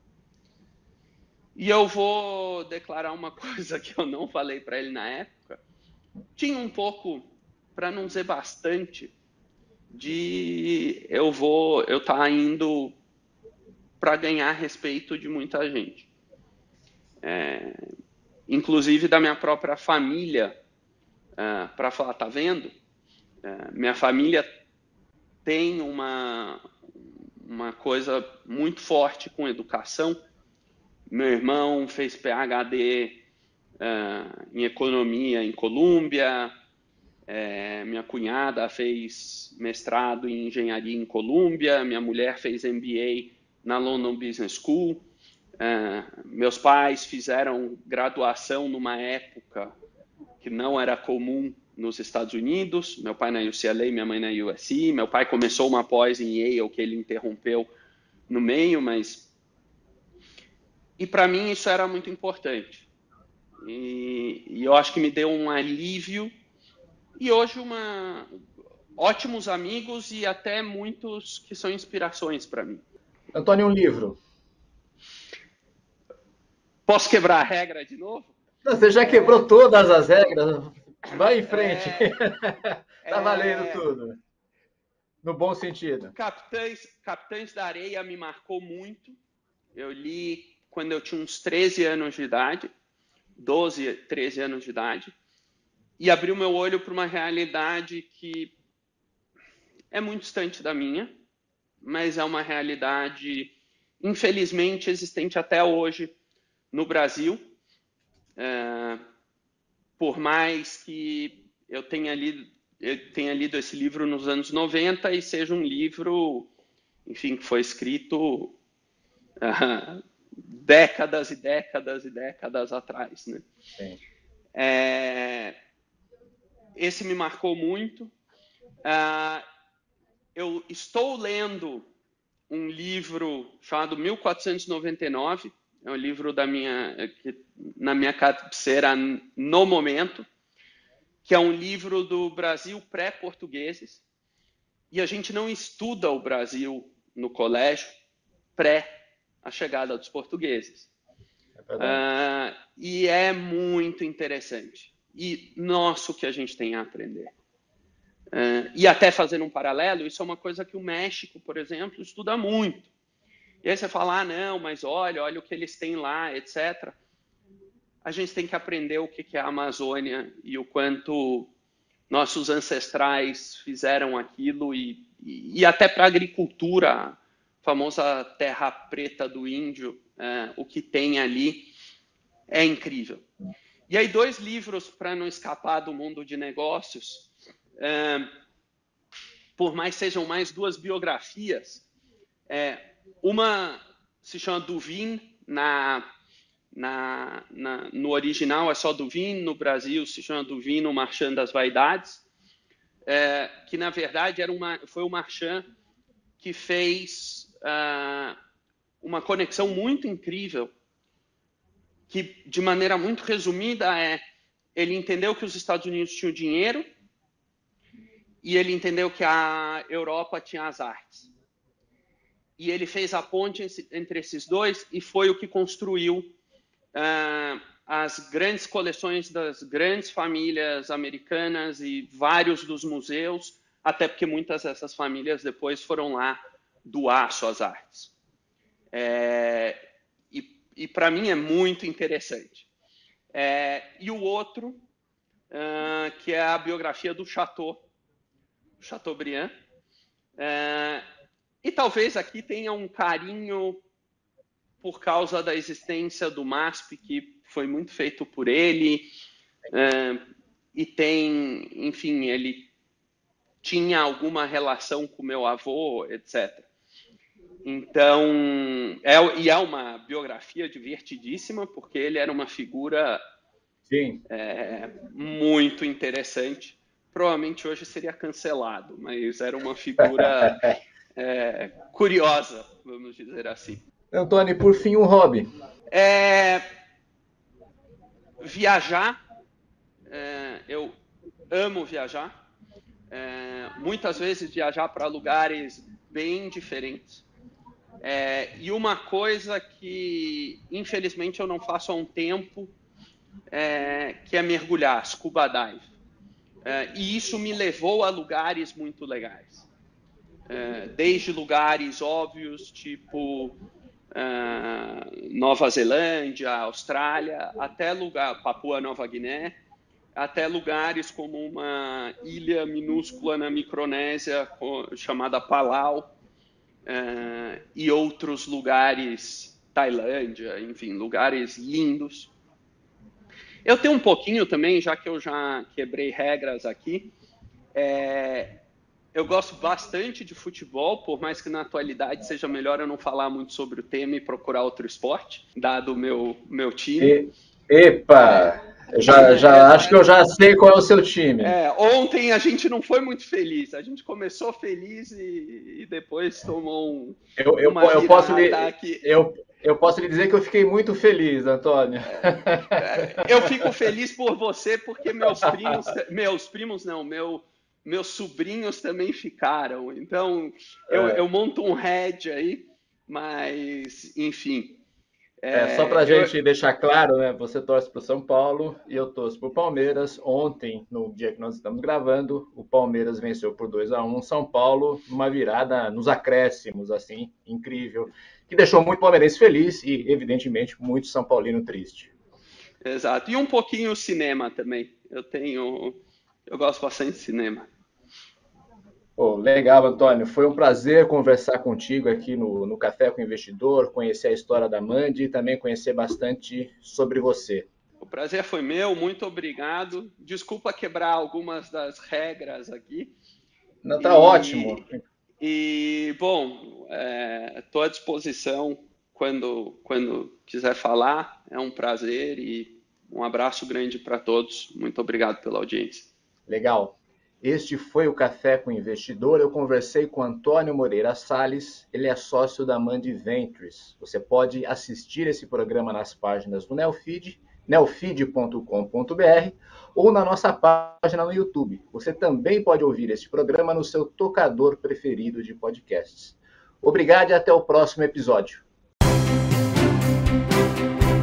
E eu vou declarar uma coisa que eu não falei para ele na época. Tinha um pouco, para não dizer bastante, de eu vou, eu tá indo para ganhar respeito de muita gente. É, inclusive da minha própria família, é, para falar, tá vendo? É, minha família tem uma, uma coisa muito forte com educação. Meu irmão fez PhD uh, em economia em Colômbia, é, minha cunhada fez mestrado em engenharia em Colômbia, minha mulher fez M B A na London Business School, uh, meus pais fizeram graduação numa época que não era comum nos Estados Unidos, meu pai na U C L A, minha mãe na U S C, meu pai começou uma pós em Yale que ele interrompeu no meio, mas... E para mim isso era muito importante. E, e eu acho que me deu um alívio. E hoje uma... ótimos amigos e até muitos que são inspirações para mim. Antônio, um livro. Posso quebrar a regra de novo? Não, você já quebrou é... todas as regras. Vai em frente. É... tá valendo é... tudo. No bom sentido. Capitães, Capitães da Areia me marcou muito. Eu li quando eu tinha uns treze anos de idade, doze, treze anos de idade, e abriu meu olho para uma realidade que é muito distante da minha, mas é uma realidade, infelizmente, existente até hoje no Brasil. É, por mais que eu tenha lido, eu tenha lido esse livro nos anos noventa e seja um livro, enfim, que foi escrito uh, décadas e décadas e décadas atrás, né? Sim. É, esse me marcou muito. Uh, eu estou lendo um livro chamado mil quatrocentos e noventa e nove, é um livro da minha, que, na minha cabeceira no momento, que é um livro do Brasil pré-portugueses, e a gente não estuda o Brasil no colégio pré a chegada dos portugueses. É uh, e é muito interessante. E nossa, o que a gente tem a aprender. Uh, e até fazendo um paralelo, isso é uma coisa que o México, por exemplo, estuda muito. E aí você fala, ah, não, mas olha, olha o que eles têm lá, etcétera. A gente tem que aprender o que é a Amazônia e o quanto nossos ancestrais fizeram aquilo e, e, e até para a agricultura, a famosa terra preta do índio, é, o que tem ali é incrível. E aí dois livros para não escapar do mundo de negócios, é, por mais sejam mais duas biografias, é, uma se chama Duvin, na, na, na, no original é só Duvin, no Brasil se chama Duvin, no Marchand das Vaidades, é, que na verdade era uma, foi o Marchand que fez uh, uma conexão muito incrível, que de maneira muito resumida é, ele entendeu que os Estados Unidos tinham dinheiro e ele entendeu que a Europa tinha as artes. E ele fez a ponte entre esses dois e foi o que construiu uh, as grandes coleções das grandes famílias americanas e vários dos museus, até porque muitas dessas famílias depois foram lá doar suas artes. É, e e para mim é muito interessante. É, e o outro, uh, que é a biografia do Chateau, Chateaubriand, é, e talvez aqui tenha um carinho por causa da existência do M A S P, que foi muito feito por ele, é, e tem, enfim, ele tinha alguma relação com meu avô, etcétera. Então, é, e é uma biografia divertidíssima, porque ele era uma figura Sim. É, muito interessante. Provavelmente hoje seria cancelado, mas era uma figura é, curiosa, vamos dizer assim. Antônio, por fim, um hobby. É, viajar. É, eu amo viajar. É, muitas vezes viajar para lugares bem diferentes. É, e uma coisa que, infelizmente, eu não faço há um tempo, é, que é mergulhar, scuba dive. É, e isso me levou a lugares muito legais. é, desde lugares óbvios, tipo é, Nova Zelândia, Austrália, até lugar, Papua Nova Guiné, até lugares como uma ilha minúscula na Micronésia chamada Palau, é, e outros lugares, Tailândia, enfim, lugares lindos. Eu tenho um pouquinho também, já que eu já quebrei regras aqui, é, eu gosto bastante de futebol, por mais que na atualidade seja melhor eu não falar muito sobre o tema e procurar outro esporte, dado o meu, meu time. E, epa! Eu já, já acho que eu já sei qual é o seu time. É, ontem a gente não foi muito feliz. A gente começou feliz e, e depois tomou um, eu, eu, uma eu posso lhe, aqui. Eu, eu posso lhe dizer que eu fiquei muito feliz, Antônio. É, eu fico feliz por você porque meus primos, meus primos não, meu, meus sobrinhos também ficaram. Então eu, é. eu monto um head aí, mas enfim. É, só para a gente eu... deixar claro, né? Você torce para o São Paulo e eu torço para o Palmeiras. Ontem, no dia que nós estamos gravando, o Palmeiras venceu por dois a um São Paulo, uma virada nos acréscimos, assim, incrível, que deixou muito palmeirense feliz e, evidentemente, muito São Paulino triste. Exato. E um pouquinho o cinema também. Eu tenho... Eu gosto bastante de cinema. Oh, legal, Antônio. Foi um prazer conversar contigo aqui no, no Café com o Investidor, conhecer a história da Mandi e também conhecer bastante sobre você. O prazer foi meu, muito obrigado. Desculpa quebrar algumas das regras aqui. Não, tá e, ótimo. E, bom, estou é, à disposição quando, quando quiser falar. É um prazer e um abraço grande para todos. Muito obrigado pela audiência. Legal. Este foi o Café com o Investidor. Eu conversei com Antônio Moreira Salles, ele é sócio da Mandi Ventures. Você pode assistir esse programa nas páginas do Neofeed, neofeed ponto com ponto br, ou na nossa página no YouTube. Você também pode ouvir este programa no seu tocador preferido de podcasts. Obrigado e até o próximo episódio.